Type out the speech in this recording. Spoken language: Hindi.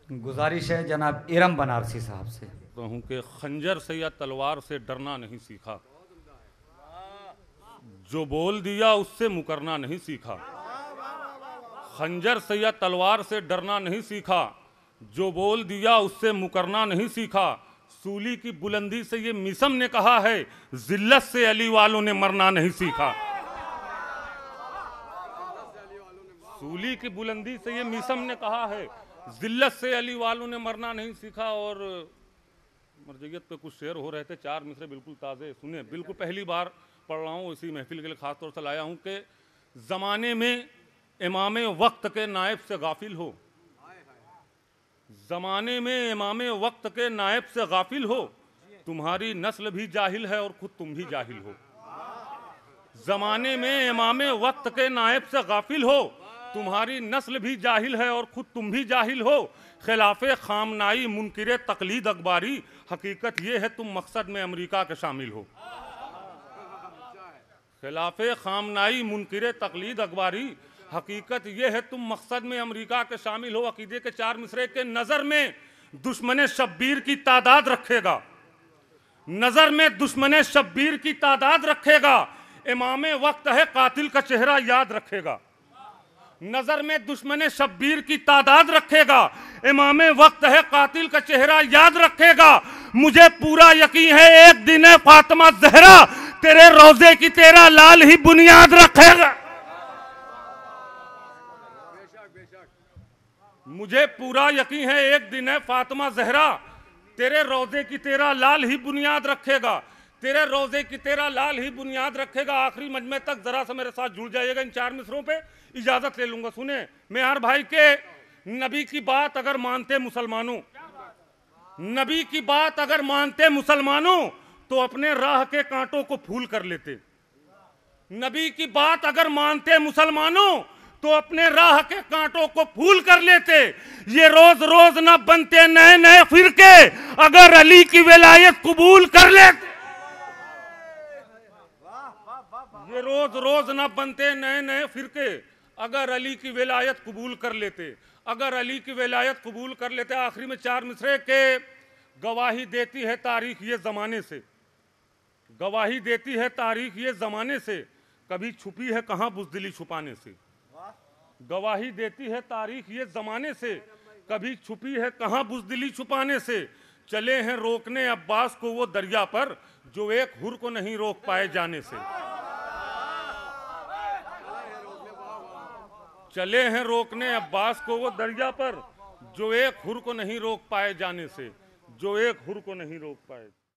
गुजारिश है जनाब इरम बनारसी साहब से। तो हूँ कि खंजर से या तलवार से डरना नहीं सीखा, जो बोल दिया उससे मुकरना नहीं सीखा। खंजर से या तलवार से डरना नहीं सीखा, जो बोल दिया उससे मुकरना नहीं सीखा। सूली की बुलंदी से ये मिसम ने कहा है, जिल्लत से अली वालों ने मरना नहीं सीखा। सूली की बुलंदी से ये मिसम ने कहा है, जिल्लत से अली वालों ने मरना नहीं सीखा। और मरजैयत पे कुछ शेर हो रहे थे, 4 मिसरे बिल्कुल ताज़े सुने, बिल्कुल पहली बार पढ़ रहा हूँ, इसी महफिल के लिए ख़ास तौर से लाया हूँ कि ज़माने में इमाम वक्त के नायब से गाफिल हो, ज़माने में इमाम वक्त के नायब से गाफिल हो, तुम्हारी नस्ल भी जाहिल है और खुद तुम भी जाहिल हो। ज़माने में इमाम वक्त के नायब से गाफिल हो, तुम्हारी नस्ल भी जाहिल है और खुद तुम भी जाहिल हो। खिलाफे खामनाई मुनकिरे तकलीद अखबारी, हकीकत ये है तुम मकसद में अमेरिका के शामिल हो। खिलाफे खामनाई मुनकिरे तकलीद अखबारी, हकीकत ये है तुम मकसद में अमेरिका के शामिल हो। अकीदे के 4 मिसरे के नज़र में दुश्मन शब्बीर की तादाद रखेगा, नज़र में दुश्मन शब्बीर की तादाद रखेगा। इमाम वक्त है कातिल का चेहरा याद रखेगा, नजर में दुश्मन शब्बीर की तादाद रखेगा। इमाम वक्त है कातिल का चेहरा याद रखेगा। मुझे पूरा यकीन है एक दिन है फातिमा ज़हरा, तेरे रोजे की तेरा लाल ही बुनियाद रखेगा। मुझे पूरा यकीन है एक दिन है फातिमा ज़हरा, तेरे रोजे की तेरा लाल ही बुनियाद रखेगा, तेरे रोजे की तेरा लाल ही बुनियाद रखेगा। आखिरी मजमे तक जरा सा मेरे साथ जुड़ जाइएगा, इन 4 मिसरों पे इजाजत ले लूंगा। सुने मेहर भाई के नबी की बात अगर मानते मुसलमानों, नबी की बात अगर मानते मुसलमानों, तो अपने राह के कांटों को फूल कर लेते। नबी की बात अगर मानते मुसलमानों, तो अपने राह के कांटों को फूल कर लेते। ये रोज रोज ना बनते नए नए फिरके, अगर अली की विलायत कबूल कर लेते। ये रोज रोज ना बनते नए नए फिरके, अगर अली की विलायत कबूल कर लेते, अगर अली की विलायत कबूल कर लेते। आखिरी में 4 मिसरे के गवाही देती है तारीख ये ज़माने से, गवाही देती है तारीख ये ज़माने से, कभी छुपी है कहाँ बुज़दिली छुपाने से। गवाही देती है तारीख ये ज़माने से, कभी छुपी है कहाँ बुज़दिली छुपाने से। चले हैं रोकने अब्बास को वो दरिया पर, जो एक हुर को नहीं रोक पाए जाने से। चले हैं रोकने अब्बास को वो दरिया पर, जो एक हुर को नहीं रोक पाए जाने से, जो एक हुर को नहीं रोक पाए।